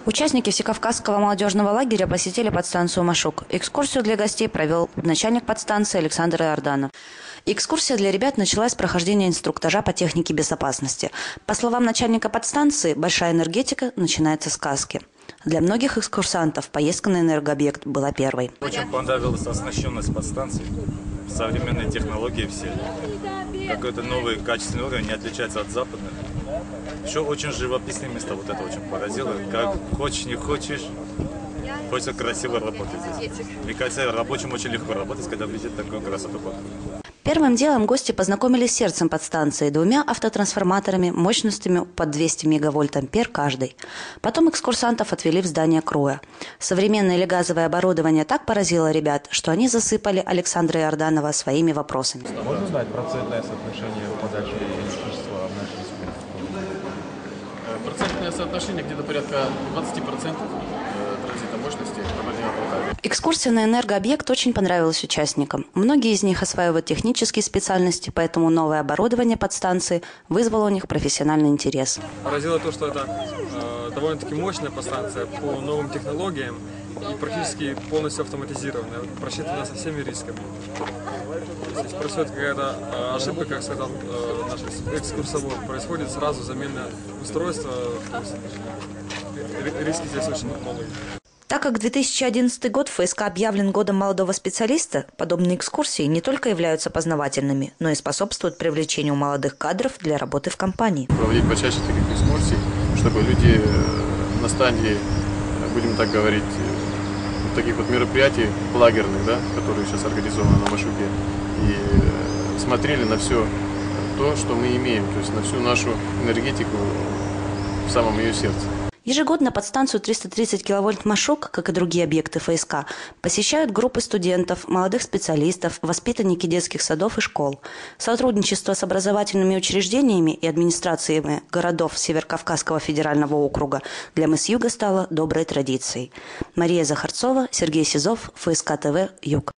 Участники Всекавказского молодежного лагеря посетили подстанцию Машук. Экскурсию для гостей провел начальник подстанции Александр Иорданов. Экскурсия для ребят началась с прохождения инструктажа по технике безопасности. По словам начальника подстанции, большая энергетика начинается с каски. Для многих экскурсантов поездка на энергообъект была первой. Очень понравилась оснащенность подстанции, современные технологии все. Какой-то новый качественный уровень, не отличается от западных. Еще очень живописные места, вот это очень поразило. Как хочешь, не хочешь, хочется красиво работать здесь. Мне кажется, рабочим очень легко работать, когда видят такую красоту. Первым делом гости познакомились с сердцем подстанции, двумя автотрансформаторами мощностями под 200 мегавольт-ампер каждый. Потом экскурсантов отвели в здание КРОЯ. Современное или газовое оборудование так поразило ребят, что они засыпали Александра Иорданова своими вопросами. Можно знать процентное соотношение подачи электричества в нашей республике? Процентное соотношение где-то порядка 20% транзита мощности. Экскурсия на энергообъект очень понравилась участникам. Многие из них осваивают технические специальности, поэтому новое оборудование подстанции вызвало у них профессиональный интерес. Поразило то, что это довольно-таки мощная подстанция по новым технологиям и практически полностью автоматизированная, просчитана со всеми рисками. Если происходит какая-то ошибка, как сказал наш экскурсовод, происходит сразу замена устройства, то есть риски здесь очень малые. Так как 2011 год ФСК объявлен годом молодого специалиста, подобные экскурсии не только являются познавательными, но и способствуют привлечению молодых кадров для работы в компании. Проводить почаще таких экскурсий, чтобы люди на стадии, будем так говорить, таких вот мероприятий лагерных, да, которые сейчас организованы на Машуке, и смотрели на все то, что мы имеем, то есть на всю нашу энергетику в самом ее сердце. Ежегодно подстанцию 330 киловольт Машук, как и другие объекты ФСК, посещают группы студентов, молодых специалистов, воспитанники детских садов и школ. Сотрудничество с образовательными учреждениями и администрациями городов Северокавказского федерального округа для МИС Юга стало доброй традицией. Мария Захарцова, Сергей Сизов, ФСК ТВ, Юг.